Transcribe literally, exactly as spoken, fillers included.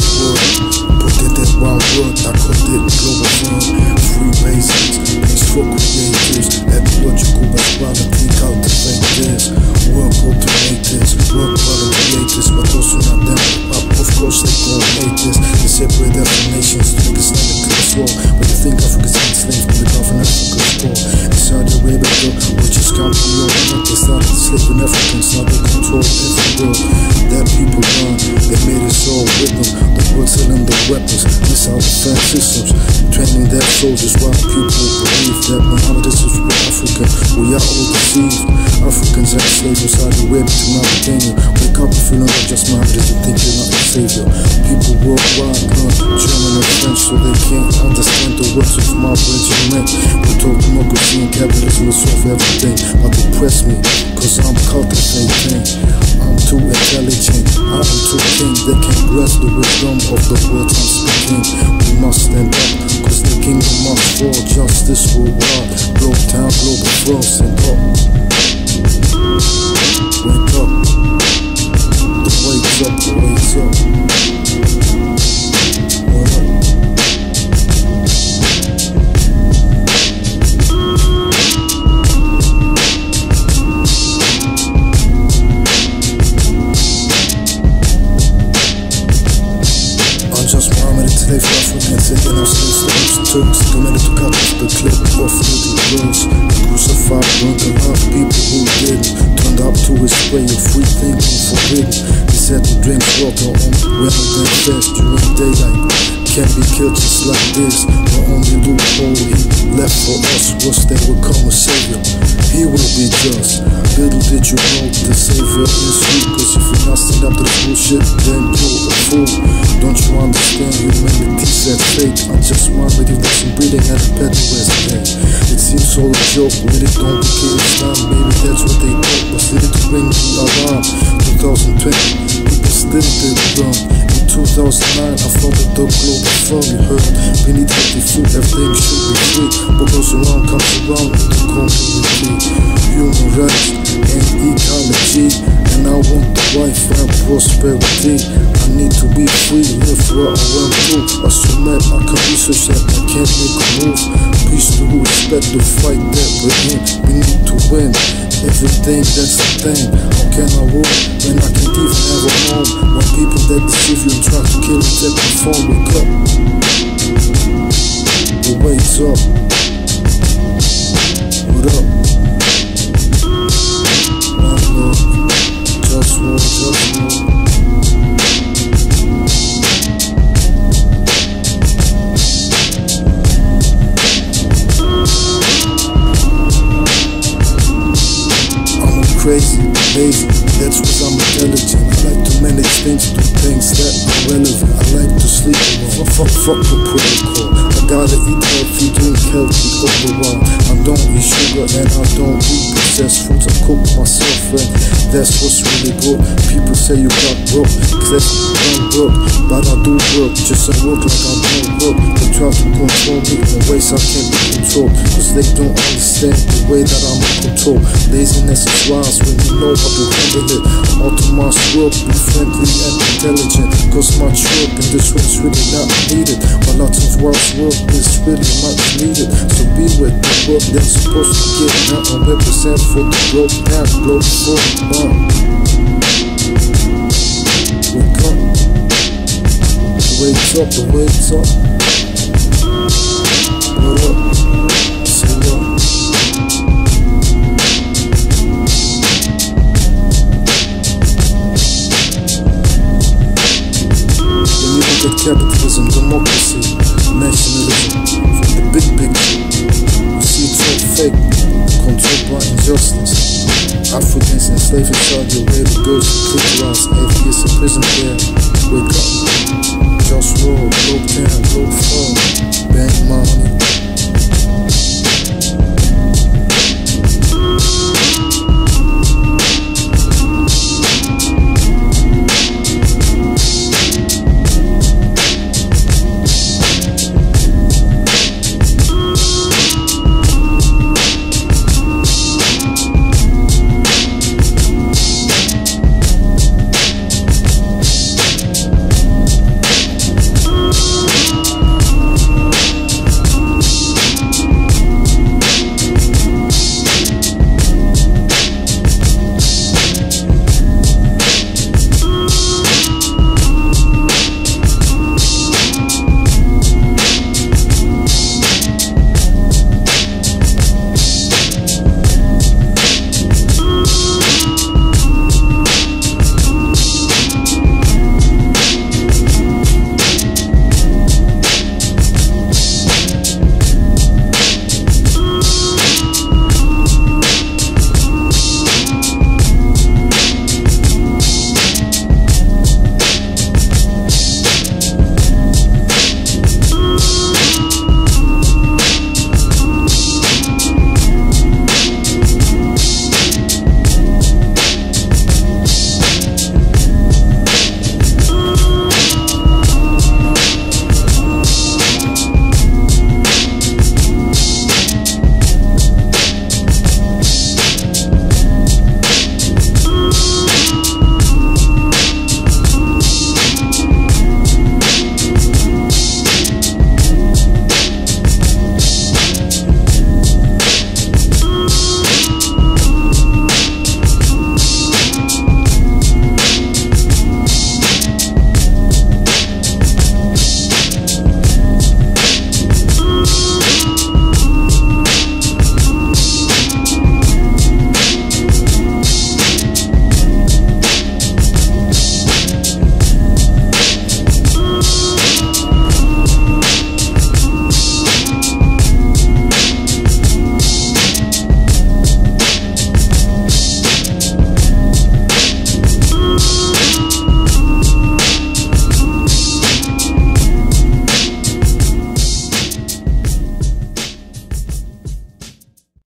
word. Put it in one word, I called it global firm. Free basics, peace for creators. Ecological equality, cultivate this. Work automators, work for the creators, but also not them. Of course they gon' hate this. They separate other nations to make Islamic class war. But you think Africa's enslaved to live off in Africa's poor. In Saudi Arabia, which is country over, they started enslaving Africans, now they control every world. That people run, they made us all with them. The world selling the weapons, missile defense systems, training their soldiers while people believe that Muhammad is for Africa. We are all deceived. Africans are slaves in Saudi Arabia to Mauritania. Wake up if you know that just Muhammad is and think you're not the savior. People worldwide learn German and French so they can't understand the words of my regiment. We talk democracy and capitalism will solve everything, but they press me cause I'm cultivating. I'm too intelligent, I am too king. They can't grasp the wisdom of the words I'm speaking. We must stand up cause the kingdom must fall. Justice worldwide, globe town, global flow. Stand up, wake up. The wake's up, the wake's up. What up? I'm just Muhammad, it's slave for Africans, taking our slaves, slaves, Turks, committed to cut off the clip of little girls. Crucified, burned to love people who didn't. Turned up to his way of free thinking forbidden. He said to drink water on rather than fast during daylight. Can't be killed just like this. The only loophole he left for us was that we'll come a savior. He will be just. Little did you know the savior is you. Cause if you're not stand up to the bullshit, then you're a fool. Don't you understand humanity's at fate? I just want with you that some breathing at a petty west day. It seems all a joke when it don't become Islam. Maybe that's what they thought was it to ring the alarm. twenty twenty, people still did wrong. In two thousand nine, I founded the Globalfirm, you heard. We need healthy food, everything should be free. What goes around comes around in the community. Human rights and ecology, and I want the wife and prosperity. I need to be free, live where I want to. I so mad I can research that I can't make a move. Peace to who respect the fight that we're in. We need to win. Everything, that's the thing. How can I rule when I can't even have a home? When people that deceive you and try to kill you take the phone, wake up. The wake's up. What up? OneLove, JustWar, JustWar. Crazy, lazy, that's because I'm intelligent. I like to manage things, do things that are relevant. I like to sleep alone, fuck, fuck the protocol. I gotta eat healthy, drink healthy overall. I don't eat sugar and I don't eat processed foods. I cook myself and that's what's really good. People say you got broke, cause that's I'm broke. But I do work, just I work like I don't work. They try to control me in ways I can't be controlled, cause they don't understand the way that I'm in control. Laziness is wise when you know how to handle it. Automate work, be friendly and intelligent, cause much work in this one's really not needed. While lots of work's work is really much needed. So be with the work that's supposed to get now and represent for the globe now, globe for now. Wake up, the wake's up, the wake's up. What up? Say what? Capitalism, democracy, nationalism, from the big picture, we see it's all fake, controlled by injustice. Africans enslaved in Saudi Arabia, girls brutalized, atheists in prison there. Wake up.